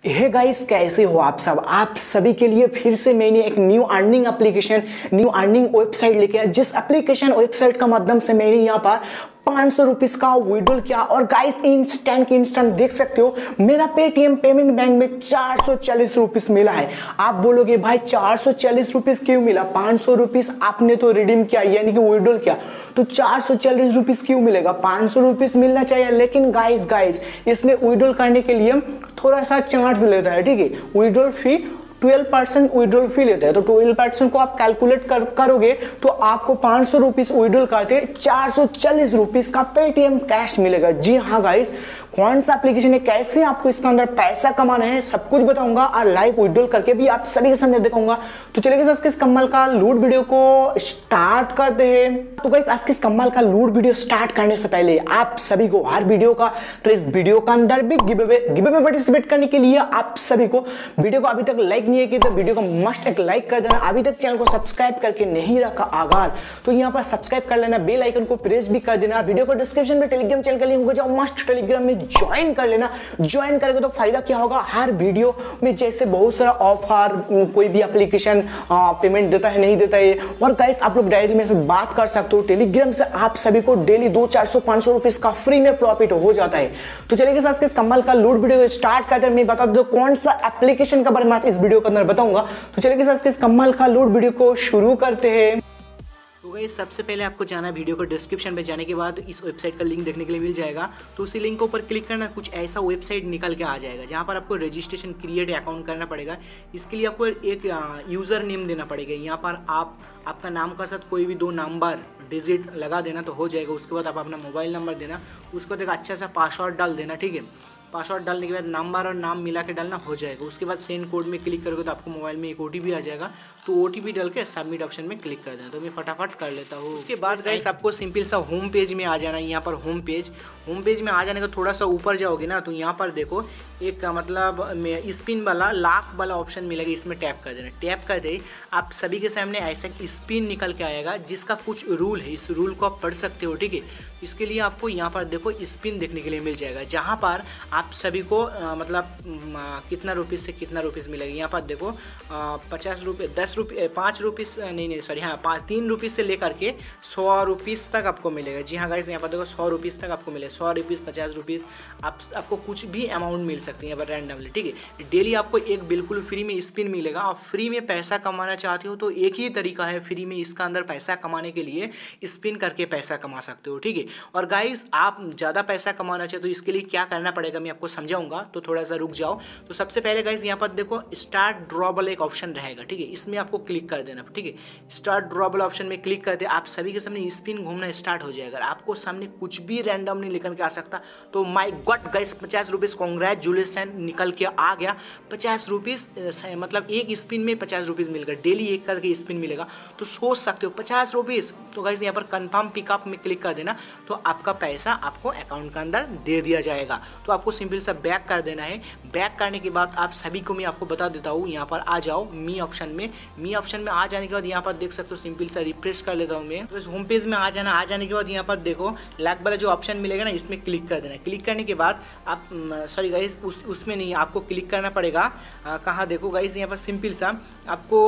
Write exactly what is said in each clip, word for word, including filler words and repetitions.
Hey guys, कैसे हो आप सब। आप सभी के लिए फिर से मैंने एक new earning application new earning website लेके आया, जिस एप्लीकेशन वेबसाइट का माध्यम से मैंने यहाँ पर पाँच सौ रुपीस का विड्रॉल किया। और गाइस इंस्टेंट इंस्टेंट देख सकते हो मेरा पेटीएम पेमेंट बैंक में चार सौ चालीस रुपीस मिला है। आप बोलोगे भाई चार सौ चालीस रुपीस क्यों मिला, पाँच सौ रुपीस आपने तो रिडीम किया यानी कि विड्रॉल किया, तो चार सौ चालीस रुपीस क्यों मिलेगा, पाँच सौ रुपीस मिलना चाहिए। लेकिन गाइस गाइस इसमें विड्रॉल करने के लिए थोड़ा सा चार्ज लेता है, ठीक है। Withdrawal fee twelve percent withdrawal fee लेता है, तो ट्वेल्व परसेंट को आप कैलकुलेट कर करोगे तो आपको पाँच सौ रुपीस विड्रॉल करते चार सौ चालीस रुपीस का पेटीएम कैश मिलेगा। जी हाँ गाइस, कौन सा एप्लीकेशन है, कैसे आपको इसके अंदर पैसा कमाना है, सब कुछ बताऊंगा और लाइव विड्रॉल करके भी आप सभी के सामने दिखाऊंगा। तो चलिए आज के इस कमाल का लूट वीडियो को स्टार्ट करते हैं। तो गाइस आज के इस कमाल का लूट वीडियो स्टार्ट करने से पहले आप सभी को हर वीडियो का तो इस वीडियो का अंदर भी give away give away participate करने के लिए आप सभी को वीडियो को अभी तक लाइक नहीं है कि तो वीडियो को मस्ट एक लाइक कर देना। अभी तक चैनल को सब्सक्राइब करके नहीं रखा आगार तो यहाँ पर सब्सक्राइब कर लेना, बेल आइकन को प्रेस भी कर देना। वीडियो को डिस्क्रिप्शन में टेलीग्राम चैनल का लिंक होगा, जाओ मस्ट टेलीग्राम में ज्वाइन कर लेना। ज्वाइन करेंगे तो फायदा क्या होगा, हर वीडियो में जैसे बहुत सारा ऑफर, कोई भी एप्लीकेशन पेमेंट देता है नहीं देता है, और गाइस आप लोग डायरेक्टली मेरे से बात कर सकते हो। टेलीग्राम से आप सभी को डेली दो चार सौ पांच सौ रुपीस का फ्री में प्रॉफिट हो जाता है। तो चलिए आज के इस कमाल का लूट वीडियो को स्टार्ट करते हैं। मैं बता दूं कौन सा एप्लीकेशन का बारे में इस वीडियो के अंदर बताऊंगा। तो चलिए आज के इस कमाल का लूट वीडियो को शुरू करते हैं। तो गाइस सबसे पहले आपको जाना है वीडियो को डिस्क्रिप्शन में जाने के बाद इस वेबसाइट का लिंक देखने के लिए मिल जाएगा। तो उसी लिंक के ऊपर क्लिक करना, कुछ ऐसा वेबसाइट निकल के आ जाएगा जहां पर आपको रजिस्ट्रेशन क्रिएट अकाउंट करना पड़ेगा। इसके लिए आपको एक यूज़र नेम देना पड़ेगा। यहाँ पर आप आपका नाम का साथ कोई भी दो नंबर डिजिट लगा देना तो हो जाएगा। उसके बाद आप अपना मोबाइल नंबर देना, उसके बाद एक अच्छा सा पासवर्ड डाल देना, ठीक है। पासवर्ड डालने के बाद नंबर और नाम मिला के डालना, हो जाएगा। उसके बाद सेंड कोड में क्लिक करोगे तो आपको मोबाइल में एक ओटीपी आ जाएगा, तो ओटीपी डाल के सबमिट ऑप्शन में क्लिक कर देना। तो मैं फटाफट कर लेता हूँ। उसके बाद गाइस आपको सिंपल सा होम पेज में आ जाना है। यहाँ पर होम पेज होम पेज में आ जाने का थोड़ा सा ऊपर जाओगे ना तो यहाँ पर देखो एक मतलब स्पिन वाला लाख वाला ऑप्शन मिलेगा, इसमें टैप कर देना। टैप कर दे आप सभी के सामने ऐसा स्पिन निकल के आएगा जिसका कुछ रूल है, इस रूल को आप पढ़ सकते हो, ठीक है। इसके लिए आपको यहाँ पर देखो स्पिन देखने के लिए मिल जाएगा, जहाँ पर आप सभी को आ, मतलब आ, कितना रुपीस से कितना रुपीस मिलेगा। यहाँ पर देखो पचास रुपये दस रुपये पाँच रुपीस नहीं नहीं सॉरी हाँ पाँच तीन रुपीस से लेकर के सौ रुपीस तक आपको मिलेगा। जी हाँ गाइस, यहाँ पर देखो सौ रुपीस तक आपको मिलेगा, सौ रुपीस पचास रुपीस आप आपको कुछ भी अमाउंट मिल सकती है यहाँ पर रैंडमली, ठीक है। डेली आपको एक बिल्कुल फ्री में स्पिन मिलेगा। आप फ्री में पैसा कमाना चाहते हो तो एक ही तरीका है फ्री में इसका अंदर पैसा कमाने के लिए, स्पिन करके पैसा कमा सकते हो, ठीक है। और गाइस आप ज़्यादा पैसा कमाना चाहते हो तो इसके लिए क्या करना पड़ेगा मैं आपको समझाऊंगा, तो थोड़ा सा रुक जाओ। तो सबसे पहले गाइस यहाँ पर देखो स्टार्ट ड्रॉबल एक ऑप्शन रहेगा, ठीक है। इसमें आपको क्लिक कर देना, ठीक है। स्टार्ट ड्रॉबल ऑप्शन में क्लिक करते आप सभी के सामने स्पिन घूमना स्टार्ट हो जाएगा। आपको सामने कुछ भी रैंडम नहीं निकल के आ सकता। तो माय गॉड गाइस पचास रुपीज़ कॉन्ग्रेचुलेसन निकल के आ गया। पचास रुपीज़ मतलब एक स्पिन में पचास रुपीज़ मिलेगा, डेली एक करके स्पिन मिलेगा। तो सोच सकते हो पचास रुपीज़। तो गाइस यहाँ पर कंफर्म पिकअप में क्लिक कर देना, तो आपका पैसा आपको अकाउंट के अंदर दे दिया जाएगा। तो आपको सिंपल सा बैक कर देना है। बैक करने के बाद आप सभी को मैं आपको बता देता हूँ, यहाँ पर आ जाओ मी ऑप्शन में। मी ऑप्शन में आ जाने के बाद यहाँ पर देख सकते हो सिंपल सा रिफ्रेश कर लेता हूँ मैं। तो इस होम पेज में आ जाना। आ जाने के बाद यहाँ पर देखो लाइक वाला जो ऑप्शन मिलेगा ना, इसमें क्लिक कर देना। क्लिक करने के बाद आप सॉरी गाइस उस उसमें नहीं, आपको क्लिक करना पड़ेगा कहाँ देखो गाइस, यहाँ पर सिंपल सा आपको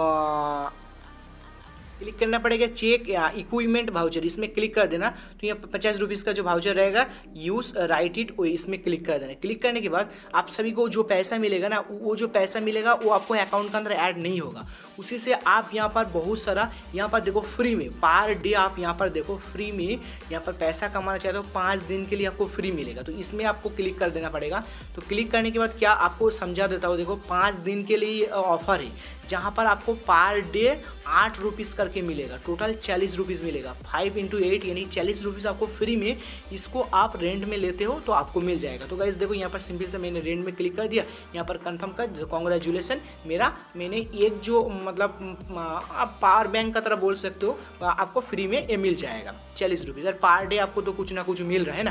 आ, क्लिक करना पड़ेगा चेक इक्विपमेंट वाउचर, इसमें क्लिक कर देना। तो यहाँ पचास रुपीज़ का जो वाउचर रहेगा यूज़ राइट इट, इसमें क्लिक कर देना। क्लिक करने के बाद आप सभी को जो पैसा मिलेगा ना, वो जो पैसा मिलेगा वो आपको अकाउंट के अंदर ऐड नहीं होगा। उसी से आप यहाँ पर बहुत सारा यहाँ पर देखो फ्री में पर डे आप यहाँ पर देखो फ्री में यहाँ पर पैसा कमाना चाहते हो, पाँच दिन के लिए आपको फ्री मिलेगा। तो इसमें आपको क्लिक कर देना पड़ेगा। तो क्लिक करने के बाद क्या आपको समझा देता हूँ, देखो पाँच दिन के लिए ऑफर है जहाँ पर आपको पर डे आठ रुपीज़ करके मिलेगा, टोटल चालीस रुपीज़ मिलेगा। फाइव इंटू एट यानी चालीस रुपीज़ आपको फ्री में, इसको आप रेंट में लेते हो तो आपको मिल जाएगा। तो गाइस देखो यहाँ पर सिंपल से मैंने रेंट में क्लिक कर दिया, यहाँ पर कंफर्म कर कॉन्ग्रेचुलेसन मेरा मैंने एक जो मतलब आप पावर बैंक का तरह बोल सकते हो, आपको फ्री में ये मिल जाएगा चालीस रुपीज़। और पर डे आपको तो कुछ ना कुछ मिल रहा है ना।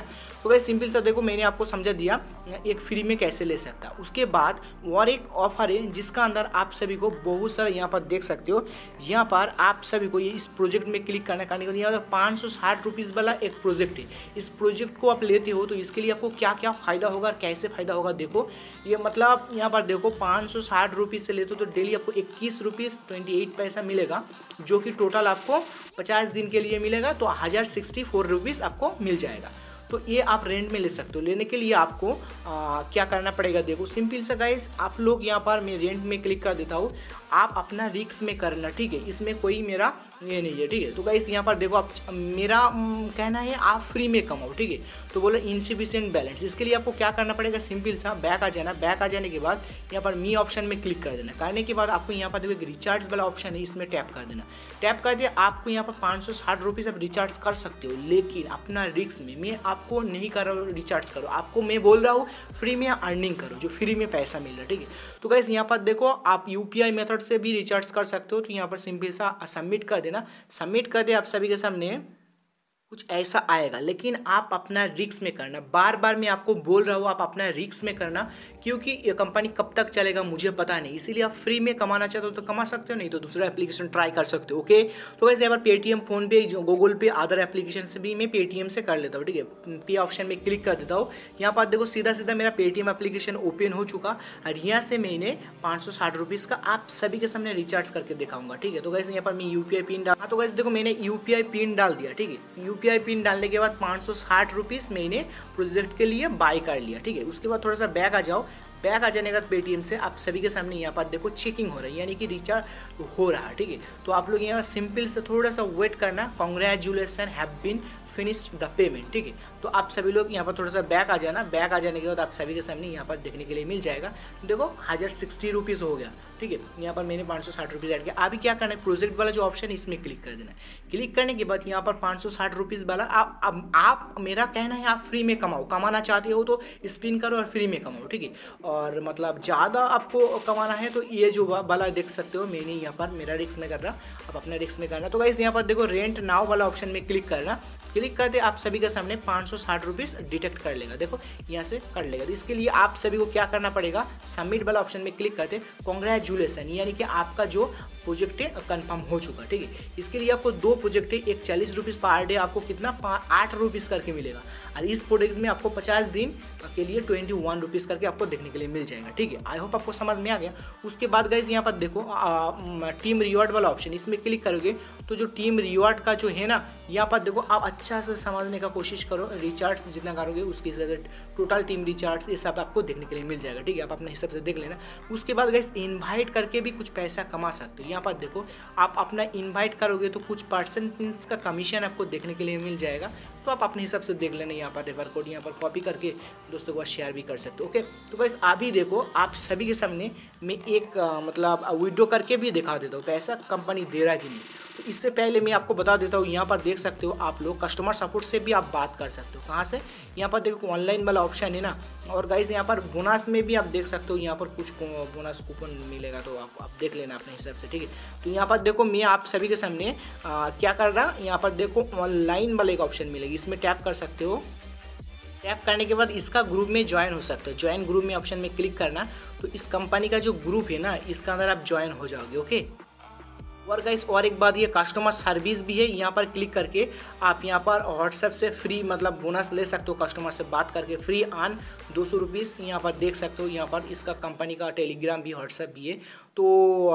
तो गाइस सिंपल सा देखो मैंने आपको समझा दिया एक फ्री में कैसे ले सकता है। उसके बाद और एक ऑफर है जिसका अंदर आप सभी को बहुत सारा यहाँ पर देख सकते हो। यहाँ पर आप सभी को ये इस प्रोजेक्ट में क्लिक करना करने के लिए पाँच सौ साठ रुपीज़ वाला एक प्रोजेक्ट है। इस प्रोजेक्ट को आप लेते हो तो इसके लिए आपको क्या क्या फ़ायदा होगा और कैसे फ़ायदा होगा देखो। ये मतलब यहाँ पर देखो पाँच सौ साठ रुपीज़ से लेते हो तो डेली आपको इक्कीस रुपीज़ ट्वेंटी एट पैसा मिलेगा, जो कि टोटल आपको पचास दिन के लिए मिलेगा, तो हज़ार सिक्सटी फोर रुपीज़ आपको मिल जाएगा। तो ये आप रेंट में ले सकते हो। लेने के लिए आपको आ, क्या करना पड़ेगा देखो, सिंपल सा गाइस, आप लोग यहाँ पर मैं रेंट में क्लिक कर देता हूँ, आप अपना रिक्स में करना, ठीक है, इसमें कोई मेरा ये नहीं है, ठीक है। तो गाइस यहाँ पर देखो आप, मेरा कहना है आप फ्री में कमाओ, ठीक है। तो बोलो इनसफिशिएंट बैलेंस, इसके लिए आपको क्या करना पड़ेगा, सिंपल सा बैक आ जाना। बैक आ जाने के बाद यहाँ पर मी ऑप्शन में क्लिक कर देना। करने के बाद आपको यहाँ पर देखो एक रिचार्ज वाला ऑप्शन है, इसमें टैप कर देना। टैप कर दिया, आपको यहाँ पर पाँच सौ साठ रुपीज़ आप रिचार्ज कर सकते हो, लेकिन अपना रिक्स में। मैं आपको नहीं कर रहा हूँ रिचार्ज करो, आपको मैं बोल रहा हूँ फ्री में अर्निंग करो, जो फ्री में पैसा मिल रहा है, ठीक है। तो गाइस यहाँ पर देखो आप यूपीआई मेथड से भी रिचार्ज कर सकते हो। तो यहाँ पर सिंपल सा सबमिट कर देना। सबमिट कर दे, आप सभी के सामने कुछ ऐसा आएगा, लेकिन आप अपना रिक्स में करना। बार बार मैं आपको बोल रहा हूँ आप अपना रिक्स में करना, क्योंकि ये कंपनी कब तक चलेगा मुझे पता नहीं। इसीलिए आप फ्री में कमाना चाहते हो तो कमा सकते हो, नहीं तो दूसरा एप्लीकेशन ट्राई कर सकते हो, ओके। तो वैसे यहाँ पर Paytm, PhonePe, Google Pay, other application से भी मैं पेटीएम से कर लेता हूँ, ठीक है। पे ऑप्शन में क्लिक कर देता हूँ। यहाँ पर देखो सीधा सीधा मेरा पेटीएम एप्लीकेशन ओपन हो चुका, और यहाँ से मैंने पाँच सौ साठ रुपीज़ का आप सभी के सामने रिचार्ज करके दिखाऊंगा, ठीक है। तो वैसे यहाँ पर मैं यूपीआई पिन डाल, तो वैसे देखो मैंने यूपीआई पिन डाल दिया, ठीक है। यूपीआई पिन डालने के बाद पाँच सौ साठ रुपीस मैंने प्रोजेक्ट के लिए बाय कर लिया, ठीक है। उसके बाद थोड़ा सा बैक आ जाओ। बैक आ जाने के बाद पेटीएम से आप सभी के सामने यहाँ पर देखो चेकिंग हो रहा है, यानी कि रिचार्ज हो रहा है, ठीक है। तो आप लोग यहाँ सिंपल से थोड़ा सा वेट करना। Congratulation have been finished the payment, ठीक है। तो आप सभी लोग यहाँ पर थोड़ा सा बैक आ जाना। बैक आ जाने के बाद आप सभी के सामने यहाँ पर देखने के लिए मिल जाएगा, देखो हज़ार सिक्सटी रुपीज़ हो गया, ठीक है। यहाँ पर मैंने पाँच सौ साठ रुपीज़ ऐड किया। अभी क्या करना है, प्रोजेक्ट वाला जो ऑप्शन है इसमें क्लिक कर देना है। क्लिक करने के बाद यहाँ पर पाँच सौ साठ रुपीज़ वाला आप, आप आप मेरा कहना है आप फ्री में कमाओ। कमाना चाहते हो तो स्पिन करो और फ्री में कमाओ, ठीक है। और मतलब ज़्यादा आपको कमाना है तो ये जो वाला देख सकते हो, मैंने यहाँ पर मेरा रिक्स में कर रहा, आप अपने रिक्स में करना। तो गाइस यहाँ पर देखो रेंट नाउ वाला ऑप्शन में क्लिक करना। क्लिक करते आप सभी के सामने पाँच सौ साठ रुपीज़ डिटेक्ट कर लेगा, देखो यहाँ से कर लेगा। तो इसके लिए आप सभी को क्या करना पड़ेगा, सबमिट वाला ऑप्शन में क्लिक करते कॉन्ग्रेचुलेसन, यानी कि आपका जो प्रोजेक्ट है कंफर्म हो चुका, ठीक है। इसके लिए आपको दो प्रोजेक्ट है, एक चालीस रुपीज़ पर डे आपको कितना आठ रुपीज़ करके मिलेगा, और इस प्रोजेक्ट में आपको पचास दिन के लिए ट्वेंटी वन रुपीज़ करके आपको देखने के लिए मिल जाएगा, ठीक है। आई होप आपको समझ में आ गया। उसके बाद गाइस यहाँ पर देखो आ, टीम रिवॉर्ड वाला ऑप्शन, इसमें क्लिक करोगे तो जो टीम रिवॉर्ड का जो है ना, यहाँ पर देखो आप अच्छा से समझने का कोशिश करो। रिचार्ज जितना करोगे उसके हिसाब से टोटल टीम रिचार्ज ये सब आपको देखने के लिए मिल जाएगा, ठीक है। आप अपने हिसाब से देख लेना। उसके बाद गाइस इनवाइट करके भी कुछ पैसा कमा सकते हो। यहाँ पर देखो आप अपना इनवाइट करोगे तो कुछ परसेंटेज का कमीशन आपको देखने के लिए मिल जाएगा, तो आप अपने हिसाब से देख लेना। यहाँ पर रेफर कोड यहाँ पर कॉपी करके दोस्तों के पास शेयर भी कर सकते हो, ओके। तो गाइस अभी देखो आप सभी के सामने मैं एक आ, मतलब विड्रॉ करके भी दिखा देता हूँ पैसा कंपनी दे रहा है कि नहीं। तो इससे पहले मैं आपको बता देता हूँ, यहाँ पर देख सकते हो आप लोग कस्टमर सपोर्ट से भी आप बात कर सकते हो। कहाँ से, यहाँ पर देखो ऑनलाइन वाला ऑप्शन है ना। और गाइस यहाँ पर बोनस में भी आप देख सकते हो, यहाँ पर कुछ बोनस कूपन मिलेगा, तो आप आप देख लेना अपने हिसाब से, ठीक है। तो यहाँ पर देखो मैं आप सभी के सामने आ, क्या कर रहा, यहाँ पर देखो ऑनलाइन वाला एक ऑप्शन मिलेगा, इसमें टैप कर सकते हो। टैप करने के बाद इसका ग्रुप में ज्वाइन हो सकते हो। ज्वाइन ग्रुप में ऑप्शन में क्लिक करना, तो इस कंपनी का जो ग्रुप है ना, इसका अंदर आप ज्वाइन हो जाओगे, ओके। और गाइस और एक बात, ये कस्टमर सर्विस भी है। यहाँ पर क्लिक करके आप यहाँ पर व्हाट्सएप से फ्री मतलब बोनस ले सकते हो, कस्टमर से बात करके फ्री आन दो सौ रुपीज़ यहाँ पर देख सकते हो। यहाँ पर इसका कंपनी का टेलीग्राम भी व्हाट्सएप भी है, तो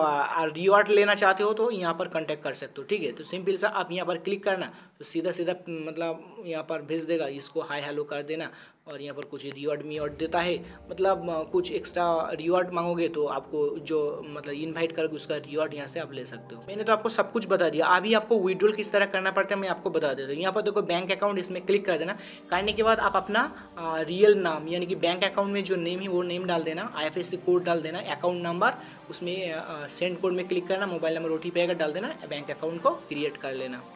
रिवॉर्ड लेना चाहते हो तो यहाँ पर कांटेक्ट कर सकते हो, ठीक है। तो सिंपल सा आप यहाँ पर क्लिक करना, तो सीधा सीधा मतलब यहाँ पर भेज देगा, इसको हाय हेलो कर देना, और यहाँ पर कुछ रिवॉर्ड मिवॉर्ड देता है, मतलब कुछ एक्स्ट्रा रिवॉर्ड मांगोगे तो आपको जो मतलब इनवाइट करोगे उसका रिवॉर्ड यहाँ से आप ले सकते हो। मैंने तो आपको सब कुछ बता दिया। अभी आपको विड्रॉल किस तरह करना पड़ता है मैं आपको बता देता हूँ। यहाँ पर देखो बैंक अकाउंट, इसमें क्लिक कर देना। करने के बाद आप अपना रियल नाम यानी कि बैंक अकाउंट में जो नेम है वो नेम डाल देना, I F S C code डाल देना, अकाउंट नंबर, उसमें सेंड कोड में क्लिक करना, mobile number O T P आएगा डाल देना, बैंक अकाउंट को क्रिएट कर लेना।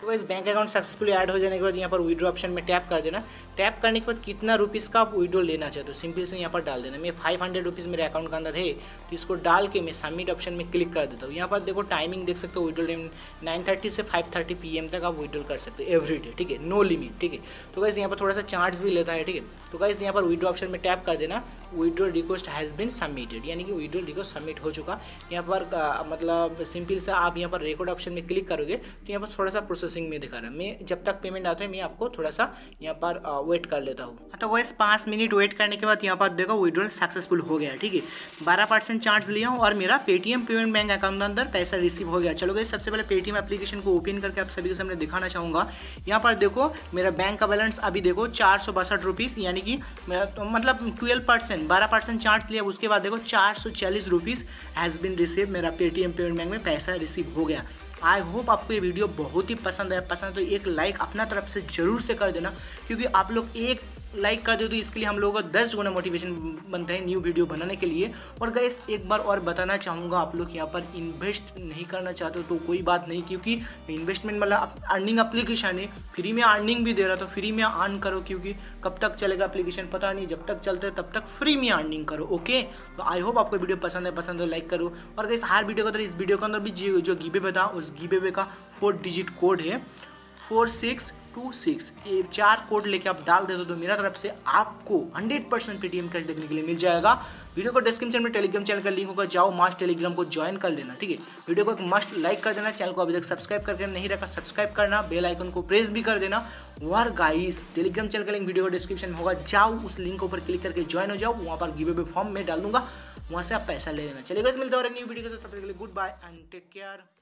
तो इस बैंक अकाउंट सक्सेसफुली ऐड हो जाने के बाद यहाँ पर विड्रॉ ऑप्शन में टैप कर देना। टैप करने के बाद कितना रुपीज़ का आप विड्रॉ लेना चाहते हो सिंपल से यहाँ पर डाल देना। मैं फाइव हंड्रेड रुपीज़ मेरे अकाउंट के अंदर है, तो इसको डाल के मैं सबमिट ऑप्शन में क्लिक कर देता हूँ। यहाँ पर देखो टाइमिंग देख सकते हो, विड्रॉ टाइम नाइन थर्टी से फाइव थर्टी पी एम तक आप विड्रॉ कर सकते हो एवरी डे, ठीक है, नो लिमिट, ठीक है। तो गाइस यहाँ पर थोड़ा सा चार्ज भी लेता है, ठीक है। तो गाइस यहाँ पर विड्रॉ ऑप्शन में टैप कर देना। Withdraw request has been submitted, यानी कि विड्रॉ रिक्वेस्ट सबमिट हो चुका। यहाँ पर आ, मतलब सिंपल से आप यहाँ पर रिकॉर्ड ऑप्शन में क्लिक करोगे तो यहाँ पर थोड़ा सा प्रोसेसिंग में दिखा रहा है। मैं जब तक पेमेंट आता है मैं आपको थोड़ा सा यहाँ पर वेट कर लेता हूँ। तो वैसे पाँच मिनट वेट करने के बाद यहाँ पर देखो विड्रॉल सक्सेसफुल हो गया, ठीक है। बारह परसेंट चार्ज लिया हूँ और मेरा पेटीएम पेमेंट बैंक अकाउंट के अंदर पैसा रिसीव हो गया। चलो गाइस सबसे पहले पेटीएम एप्लीकेशन को ओपन करके आप सभी के सामने दिखाना चाहूँगा। यहाँ पर देखो मेरा बैंक का बैलेंस अभी देखो चार सौ बासठ रुपीज़, यानी कि तो मतलब ट्वेल्व परसेंट बारह परसेंट चार्ज लिया, उसके बाद देखो चार सौ चालीस रुपीज़ हैज़ बिन रिसीव, मेरा पेटीएम पेमेंट बैंक में पैसा रिसीव हो गया। आई होप आपको ये वीडियो बहुत ही पसंद आया। पसंद तो एक लाइक अपना तरफ से ज़रूर से कर देना, क्योंकि आप लोग एक लाइक कर दो तो इसके लिए हम लोगों को दस गुना मोटिवेशन बनता है न्यू वीडियो बनाने के लिए। और गाइस एक बार और बताना चाहूँगा, आप लोग यहाँ पर इन्वेस्ट नहीं करना चाहते हो तो कोई बात नहीं, क्योंकि इन्वेस्टमेंट मतलब अर्निंग एप्लीकेशन है, फ्री में अर्निंग भी दे रहा, तो फ्री में अर्न करो, क्योंकि कब तक चलेगा एप्लीकेशन पता नहीं, जब तक चलते है तब तक फ्री में अर्निंग करो। ओके, तो आई होप आपको वीडियो पसंद है, पसंद है लाइक करो। और गाइस हर वीडियो के अंदर इस वीडियो के अंदर भी जो गिवे वे था उस गिवे वे का फोर डिजिट कोड है फोर सिक्स टू सिक्स, ये चार कोड लेके आप डाल देते हो तो मेरा तरफ से आपको हंड्रेड परसेंट पेटीएम कैश देखने के लिए मिल जाएगा। वीडियो को डिस्क्रिप्शन में टेलीग्राम चैनल का लिंक होगा, जाओ मस्ट टेलीग्राम को ज्वाइन कर लेना, ठीक है। वीडियो को एक मस्ट लाइक कर देना, चैनल को अभी तक सब्सक्राइब करके नहीं रखा सब्सक्राइब करना, बेल आइकन को प्रेस भी कर देना। और गाइस टेलीग्राम चैनल का लिंक वीडियो को डिस्क्रिप्शन में होगा, जाओ उस लिंक के ऊपर क्लिक करके ज्वाइन हो जाओ, वहाँ पर गिव अवे फॉर्म में डाल दूंगा, वहाँ से आप पैसा ले लेना। चलिए गाइस मिलते हैं और एक न्यू वीडियो के साथ, तब तक के लिए good bye and take care.